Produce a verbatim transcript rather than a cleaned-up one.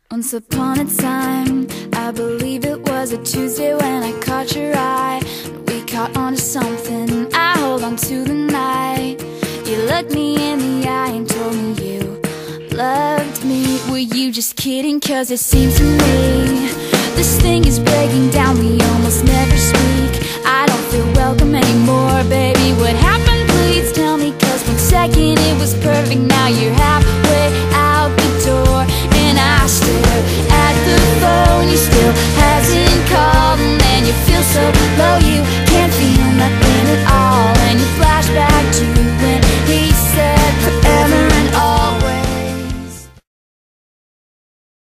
Once upon a time, I believe it was a Tuesday when I caught your eye. We caught on to something, I hold on to the night. You looked me in the eye and told me you loved me. Were you just kidding? Cause it seems to me this thing is breaking down, we almost never speak. I don't feel welcome anymore, baby. What happened? Please tell me. Cause one second it was perfect, now you're halfway out the door. And I stare at the phone, you still hasn't called. And then you feel so low,